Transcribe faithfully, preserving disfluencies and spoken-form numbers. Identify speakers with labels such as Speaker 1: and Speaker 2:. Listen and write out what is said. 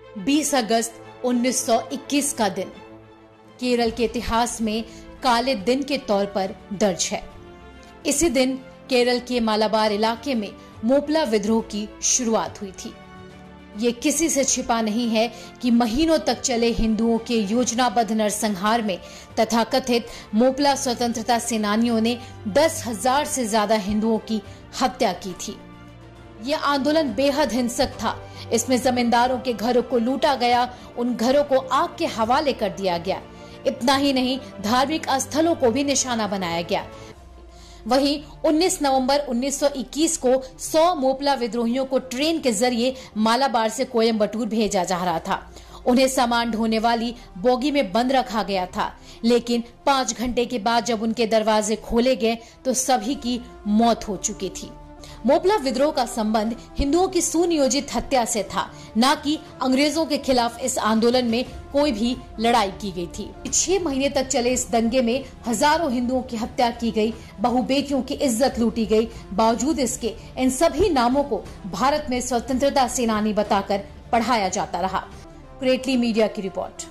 Speaker 1: बीस अगस्त उन्नीस सौ इक्कीस का दिन केरल के इतिहास में काले दिन के तौर पर दर्ज है। इसी दिन केरल के मालाबार इलाके में मोपला विद्रोह की शुरुआत हुई थी। ये किसी से छिपा नहीं है कि महीनों तक चले हिंदुओं के योजनाबद्ध नरसंहार में तथाकथित मोपला स्वतंत्रता सेनानियों ने दस हजार से ज्यादा हिंदुओं की हत्या की थी। यह आंदोलन बेहद हिंसक था। इसमें जमींदारों के घरों को लूटा गया, उन घरों को आग के हवाले कर दिया गया। इतना ही नहीं, धार्मिक स्थलों को भी निशाना बनाया गया। वहीं उन्नीस नवंबर उन्नीस सौ इक्कीस को सौ मोपला विद्रोहियों को ट्रेन के जरिए मालाबार से कोयम्बटूर भेजा जा रहा था। उन्हें सामान ढोने वाली बोगी में बंद रखा गया था, लेकिन पांच घंटे के बाद जब उनके दरवाजे खोले गए तो सभी की मौत हो चुकी थी। मोपला विद्रोह का संबंध हिंदुओं की सुनियोजित हत्या से था, न कि अंग्रेजों के खिलाफ इस आंदोलन में कोई भी लड़ाई की गई थी। छह महीने तक चले इस दंगे में हजारों हिंदुओं की हत्या की गई, बहु बेटियों की इज्जत लूटी गई। बावजूद इसके इन सभी नामों को भारत में स्वतंत्रता सेनानी बताकर पढ़ाया जाता रहा। क्रेटली मीडिया की रिपोर्ट।